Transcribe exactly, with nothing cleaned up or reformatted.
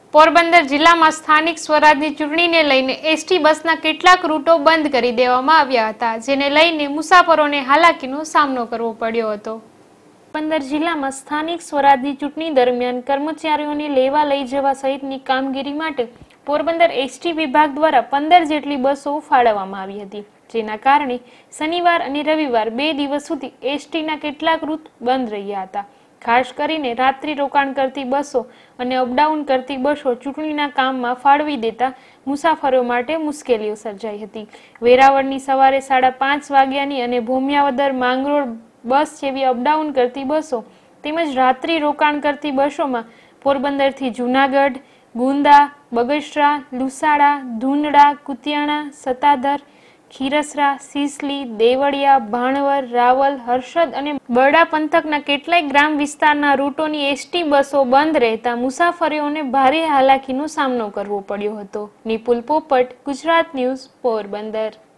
પોરબંદર જિલ્લામાં સ્થાનિક સ્વરાજની ચૂંટણીને લઈને એસટી બસના કેટલાક રૂટો બંધ કરી દેવામાં આવ્યા હતા, જેને લઈને મુસાફરોને હાલાકીનો સામનો કરવો પડ્યો હતો। પોરબંદર જિલ્લામાં સ્થાનિક સ્વરાજની ચૂંટણી દરમિયાન કર્મચારીઓને લેવા લઈ જવા સહિતની કામગીરી માટે પોરબંદર એસટી વિભાગ દ્વારા પંદર જેટલી બસો ફાળવવામાં આવી હતી, જેના કારણે શનિવાર અને રવિવાર બે દિવસ સુધી એસટીના કેટલાક રૂટ બંધ રહ્યા હતા। ખાસ કરીને રાત્રિ રોકાણ કરતી બસો અને અપડાઉન કરતી બસો ચૂંટણીના કામમાં ફાળવી દેતા મુસાફરો માટે મુશ્કેલીઓ સર્જાઈ હતી। વેરાવળની સવારે સાડા પાંચ વાગ્યાની અને ભૂમિયાવદર માંગરોળ બસ જેવી અપડાઉન કરતી બસો તેમજ રાત્રિ રોકાણ કરતી બસોમાં પોરબંદરથી જૂનાગઢ, ગુંદા, બગસરા, લુસાડા, ધુંધડા, કુતિયાણા, સતાધર, ખીરસરા, સિસલી, દેવળિયા, ભાણવર, રાવલ, હર્ષદ અને બરડા પંથકના કેટલાય ગ્રામ વિસ્તારના રૂટોની એસટી બસો બંધ રહેતા મુસાફરીઓને ભારે હાલાકીનો સામનો કરવો પડ્યો હતો। નિપુલ પોપટ, ગુજરાત ન્યૂઝ, પોરબંદર।